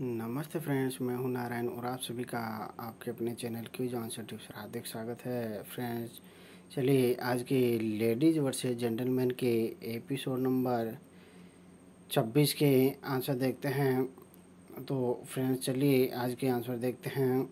नमस्ते फ्रेंड्स, मैं हूं नारायण और आप सभी का आपके अपने चैनल क्विज आंसर टिप्स पर हार्दिक स्वागत है। फ्रेंड्स, चलिए आज के लेडीज़ वर्सेस जेंटलमैन के एपिसोड नंबर 26 के आंसर देखते हैं। तो फ्रेंड्स, चलिए आज के आंसर देखते हैं।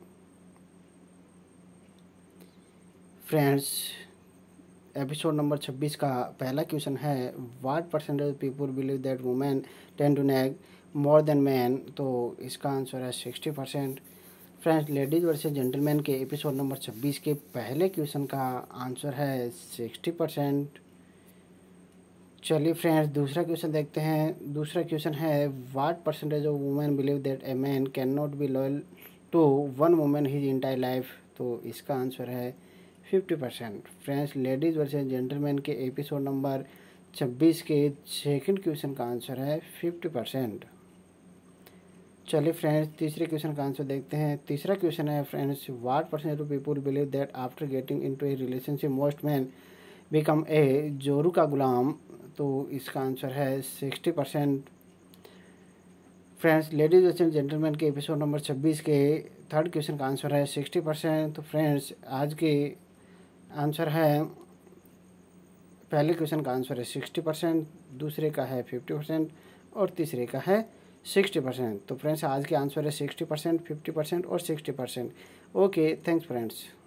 फ्रेंड्स, एपिसोड नंबर 26 का पहला क्वेश्चन है, what percentage people believe that women tend to nag more than man. तो इसका आंसर है 60%। फ्रेंड्स, लेडीज़ वर्सेस जेंटलमैन के एपिसोड नंबर 26 के पहले क्वेश्चन का आंसर है 60%। चलिए फ्रेंड्स, दूसरा क्वेश्चन देखते हैं। दूसरा क्वेश्चन है, what percentage of women believe that a man can not be loyal to one women his entire life. तो इसका आंसर है 50%। फ्रेंड्स, लेडीज़ वर्सेस जेंटलमैन के एपिसोड नंबर 26 के सेकंड क्वेश्चन का आंसर है 50%। चलिए फ्रेंड्स, तीसरे क्वेश्चन का आंसर देखते हैं। तीसरा क्वेश्चन है friends, what percentage of people believe that after getting into a relationship most man become a जोरू का गुलाम। तो इसका आंसर है 60%। फ्रेंड्स, लेडीज एंड जेंटलमैन के एपिसोड नंबर 26 के थर्ड क्वेश्चन का आंसर है 60%। तो फ्रेंड्स, आज के आंसर है, पहले क्वेश्चन का आंसर है 60%, दूसरे का है 50% और तीसरे का है 60%। तो फ्रेंड्स, आज के आंसर है 60%, 50% और 60%। Okay, thanks friends.